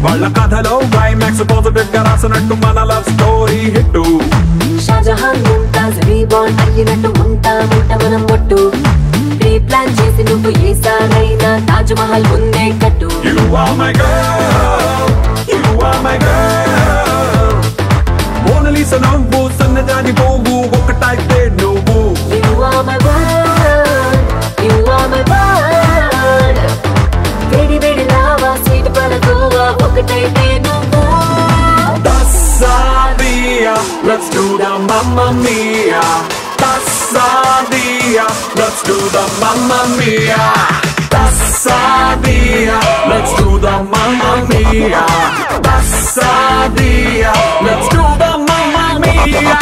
వాళ్ళ కథలో climax positive గా రాసినట్టు మన love story hit. Shahjahan Mumtaz reborn అయ్యినట్టు ఉంటా మనం ఒట్టు. ప్రీ ప్లాన్ చేసి నువ్వు ఈసారైనా తాజ్ మహల్ ముందే కట్టు. You are my girl, you are my girl. మోనలీసా నవ్వు సన్నజాజి పువ్వు ఒకటైతే నువ్వు. You are my world, you are my world. వేడి వేడి లావా స్వీట్ పలకోవా ఒకటైతే నువ్వు. Tassadia, let's do the Mamma Mia. Tassadia, let's do the Mamma Mia. Tassadia, let's do the Mamma Mia. Tassadia, let's do the Mamma Mia.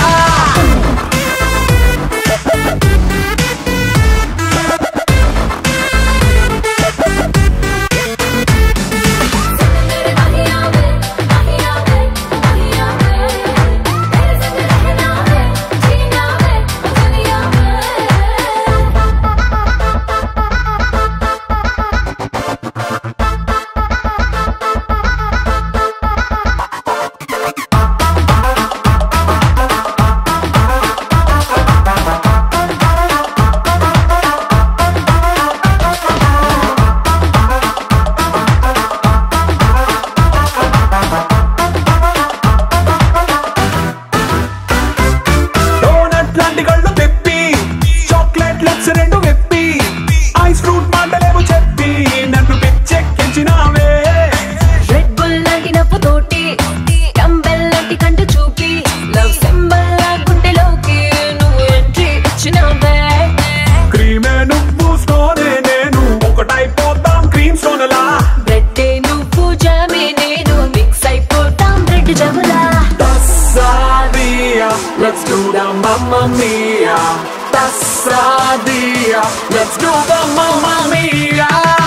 Let's do the Mamma Mia. Tassadia, let's do the Mamma Mia.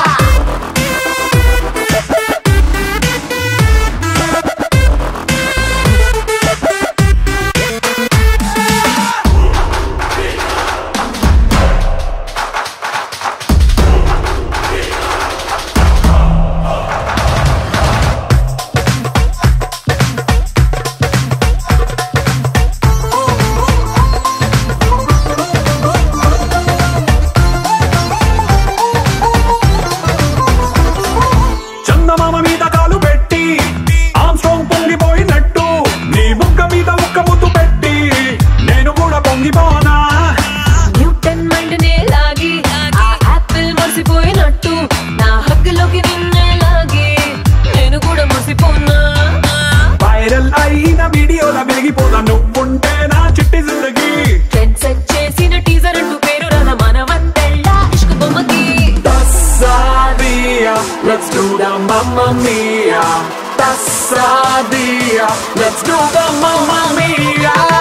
నువ్వుంటే నా చిట్టి జిందగీ. Trend set చేసిన teaser అంటూ పేరు రాన మనవంతెల్లా ఇష్క్ బొమ్మకి. Tassadia, let's do the Mamma Mia. Tassadia, let's do the Mamma Mia.